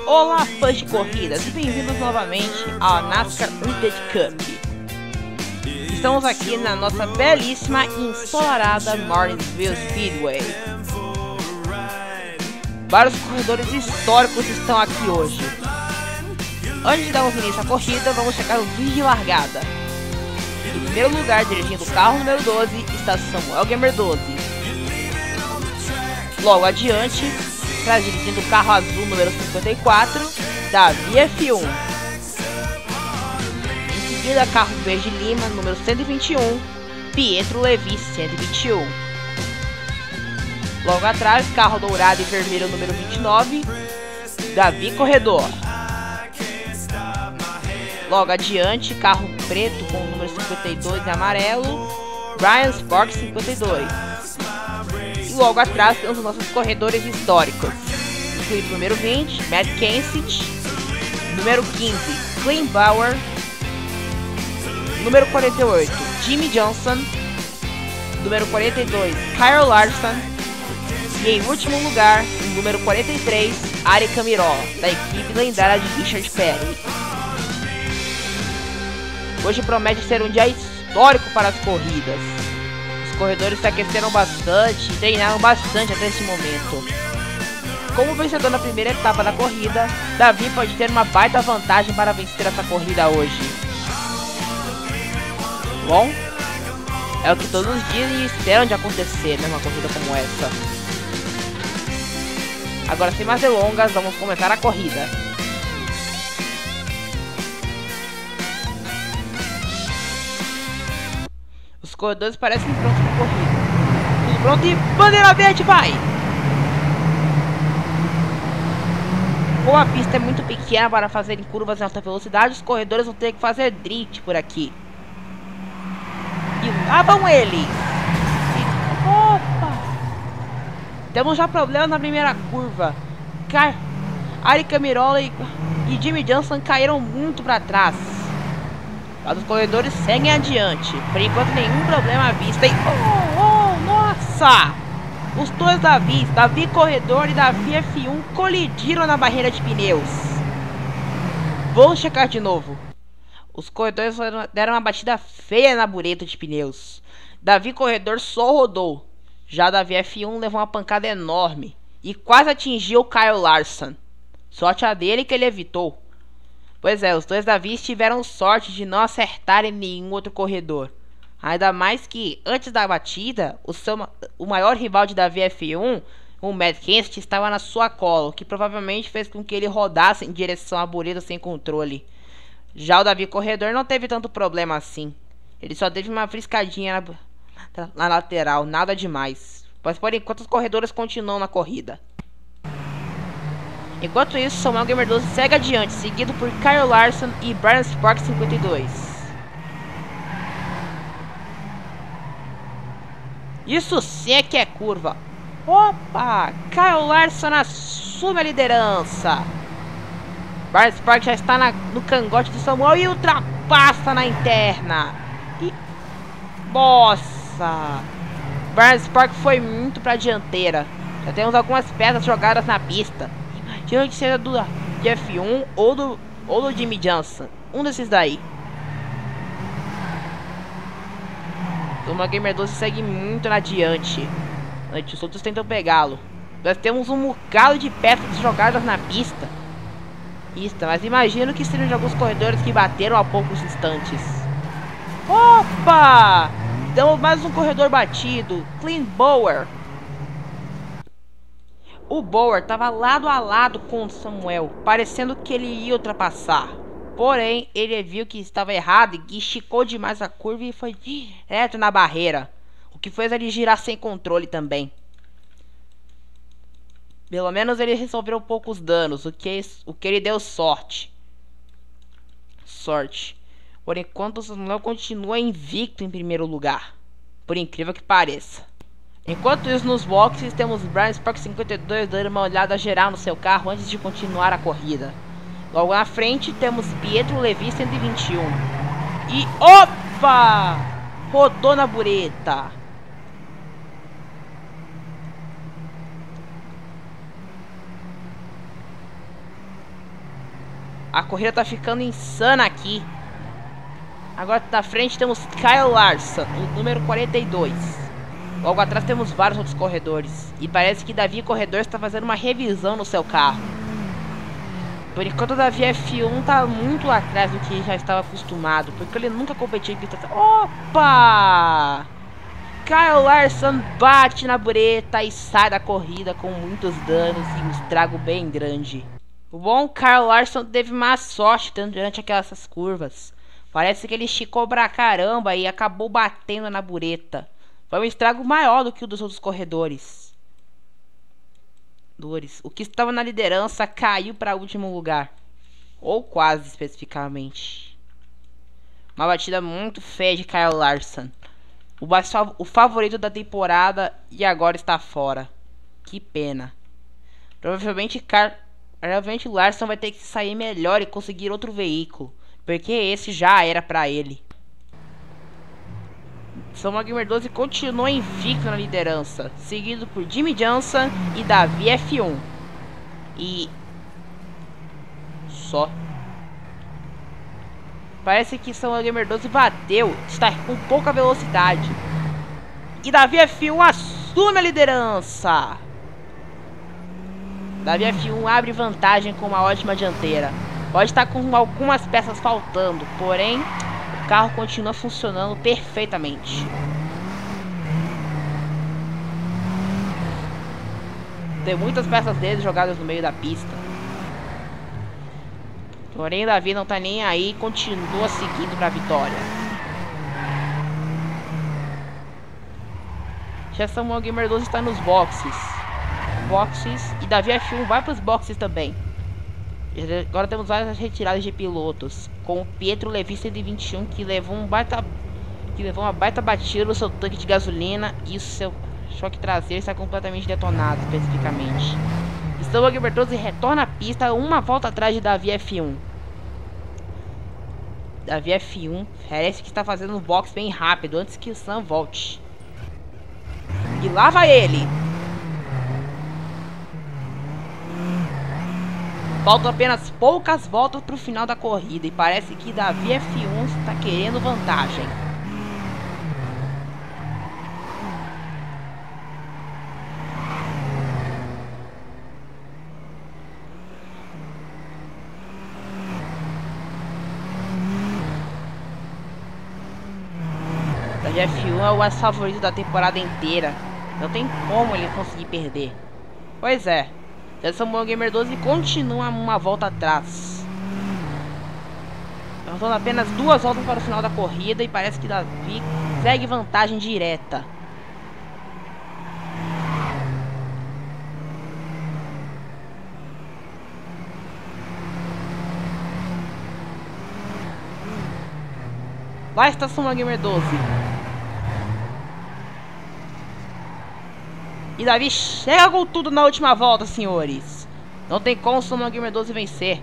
Olá, fãs de corridas, e bem-vindos novamente ao NASCAR Underground Cup. Estamos aqui na nossa belíssima e ensolarada Martinsville Speedway. Vários corredores históricos estão aqui hoje. Antes de darmos início à corrida, vamos checar o vídeo de largada. Em primeiro lugar, dirigindo o carro número 12, está Samuel Gamer 12. Logo adiante, dirigindo o carro azul número 54, Davi F1. Em seguida, carro verde Lima número 121, Pietro Levi 121. Logo atrás, carro dourado e vermelho número 29, Davi Corredor. Logo adiante, carro preto com o número 52 e amarelo, Brian Spark 52. E logo atrás temos os nossos corredores históricos, incluindo o número 20, Matt Kenseth, número 15, Clint Bowyer, número 48, Jimmie Johnson, número 42, Kyle Larson, e em último lugar, o número 43, Ari Camiró, da equipe lendária de Richard Petty. Hoje promete ser um dia histórico para as corridas. Os corredores se aqueceram bastante e treinaram bastante até esse momento. Como vencedor na primeira etapa da corrida, Davi pode ter uma baita vantagem para vencer essa corrida hoje. Bom, é o que todos dizem e esperam de acontecer numa corrida como essa. Agora, sem mais delongas, vamos começar a corrida. Os corredores parecem prontos para a corrida. Tudo pronto e bandeira verde, vai! Como a pista é muito pequena para fazer em curvas em alta velocidade, os corredores vão ter que fazer drift por aqui. E lá vão eles! Opa! Temos já problema na primeira curva. Ari Camiró e Jimmie Johnson caíram muito para trás. Mas os corredores seguem adiante. Por enquanto, nenhum problema à vista. E nossa! Os dois Davi Corredor e Davi F1 colidiram na barreira de pneus. Vamos checar de novo. Os corredores deram uma batida feia na bureta de pneus. Davi Corredor só rodou. Já Davi F1 levou uma pancada enorme e quase atingiu Kyle Larson. Sorte a dele que ele evitou. Pois é, os dois Davis tiveram sorte de não acertarem nenhum outro corredor. Ainda mais que, antes da batida, o maior rival de Davi F1, o Matt Kenseth, estava na sua cola, o que provavelmente fez com que ele rodasse em direção à bureta sem controle. Já o Davi Corredor não teve tanto problema assim. Ele só teve uma friscadinha na lateral, nada demais. Mas por enquanto os corredores continuam na corrida. Enquanto isso, Samuel Gamer 12 segue adiante, seguido por Kyle Larson e Brian Spark 52. Isso sim é que é curva. Opa! Kyle Larson assume a liderança. Brian Spark já está no cangote do Samuel e ultrapassa na interna. E... nossa! Brian Spark foi muito para a dianteira. Já temos algumas peças jogadas na pista. Imagina que seja do F1 ou do Jimmie Johnson. Um desses daí. O Gamer 12 segue muito adiante. Os outros tentam pegá-lo. Nós temos um bocado de peças jogadas na pista. Mas imagino que seriam de alguns corredores que bateram há poucos instantes. Opa! Temos mais um corredor batido. Clint Bowyer. O Bowyer estava lado a lado com o Samuel, parecendo que ele ia ultrapassar. Porém, ele viu que estava errado e esticou demais a curva e foi direto na barreira, o que fez ele girar sem controle também. Pelo menos ele resolveu poucos danos, o que ele deu sorte. Por enquanto, o Samuel continua invicto em primeiro lugar, por incrível que pareça. Enquanto isso, nos boxes, temos Brian Spark 52 dando uma olhada geral no seu carro antes de continuar a corrida. Logo na frente, temos Pietro Levi 121. E opa! Rodou na bureta. A corrida tá ficando insana aqui. Agora na frente temos Kyle Larson, o número 42. Logo atrás temos vários outros corredores. E parece que Davi Corredor está fazendo uma revisão no seu carro. Por enquanto o Davi F1 tá muito atrás do que já estava acostumado, porque ele nunca competiu em pista. Opa! Kyle Larson bate na bureta e sai da corrida com muitos danos e um estrago bem grande. O bom Kyle Larson teve má sorte durante aquelas curvas. Parece que ele esticou pra caramba e acabou batendo na bureta. Foi um estrago maior do que o dos outros corredores. O que estava na liderança caiu para o último lugar. Ou quase, especificamente. Uma batida muito feia de Kyle Larson. O favorito da temporada e agora está fora. Que pena. Provavelmente Larson vai ter que sair melhor e conseguir outro veículo, porque esse já era pra ele. Samuel Gamer 12 continua invicto na liderança, seguido por Jimmie Johnson e Davi F1. E só. Parece que Samuel Gamer 12 bateu, está com pouca velocidade. E Davi F1 assume a liderança. Davi F1 abre vantagem com uma ótima dianteira. Pode estar com algumas peças faltando, porém o carro continua funcionando perfeitamente. Tem muitas peças dele jogadas no meio da pista. Porém o Davi não está nem aí e continua seguindo para a vitória. Já Samuel Gamer 12 está nos boxes. E Davi F1 vai para os boxes também. Agora temos várias retiradas de pilotos, com o Pietro Levi 121 que levou uma baita batida no seu tanque de gasolina e o seu choque traseiro está completamente detonado, especificamente. Samuel Gamer 12 retorna à pista uma volta atrás de Davi F1. Davi F1 parece que está fazendo um box bem rápido antes que o Sam volte. E lá vai ele! Faltam apenas poucas voltas para o final da corrida e parece que Davi F1 está querendo vantagem. Davi F1 é o mais favorito da temporada inteira. Não tem como ele conseguir perder. Pois é. Samuel Gamer 12 continua uma volta atrás. Faltando apenas 2 voltas para o final da corrida e parece que Davi segue vantagem direta. Lá está Samuel Gamer 12. E Davi chega com tudo na última volta, senhores. Não tem como o Samuel Gamer 12 vencer.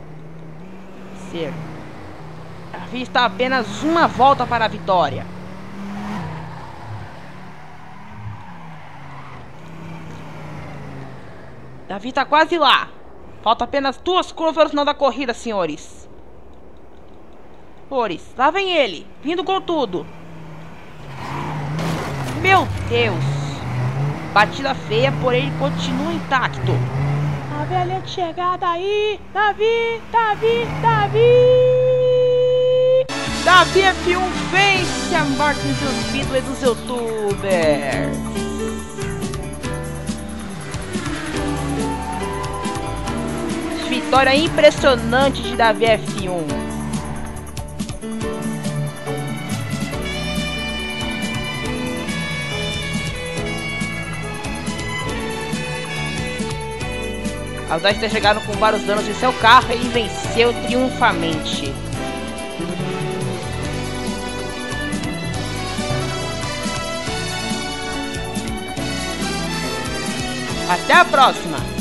Davi está apenas uma volta para a vitória. Davi está quase lá. Falta apenas 2 curvas para o final da corrida, senhores. Lá vem ele, vindo com tudo. Meu Deus. Batida feia, porém ele continua intacto. A velha chegada aí. Davi F1 vence a Martins dos Speedway dos youtubers. Vitória impressionante de Davi F1. Apesar de ter chegado com vários danos em seu carro, ele venceu triunfamente. Até a próxima!